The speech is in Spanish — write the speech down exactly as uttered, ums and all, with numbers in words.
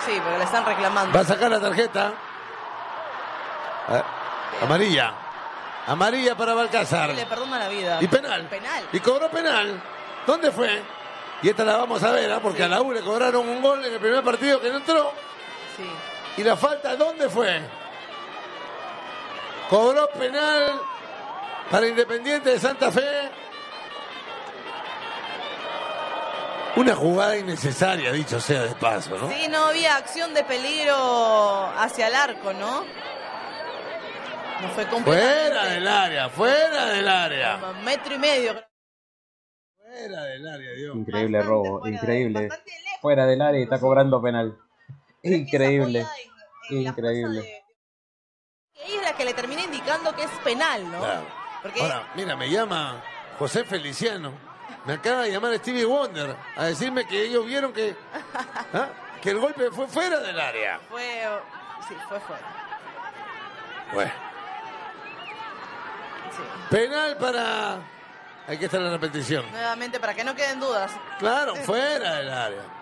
Sí, porque le están reclamando. Va a sacar la tarjeta. Eh, amarilla. Amarilla para Balcázar. Sí, le perdona la vida. Y penal. Penal. Y cobró penal. ¿Dónde fue? Y esta la vamos a ver, ¿eh? Porque sí. A la U le cobraron un gol en el primer partido que no entró. Sí. Y la falta, ¿dónde fue? Cobró penal para Independiente de Santa Fe. Una jugada innecesaria, dicho sea de paso, ¿no? Sí, no había acción de peligro hacia el arco, ¿no? No fue fuera del área, fuera del área. Un metro y medio. Fuera del área, Dios. Increíble bastante robo, increíble. De, fuera del área y está cobrando penal. Pero increíble, es en, en increíble. De... Ella es la que le termina indicando que es penal, ¿no? Claro. Porque... Ahora, mira, me llama José Feliciano. Me acaba de llamar Stevie Wonder a decirme que ellos vieron que, ¿ah? que el golpe fue fuera del área. Fue, sí, fue fuera. Bueno. Sí. Penal para... Hay que estar en la repetición. Nuevamente, para que no queden dudas. Claro, fuera del área.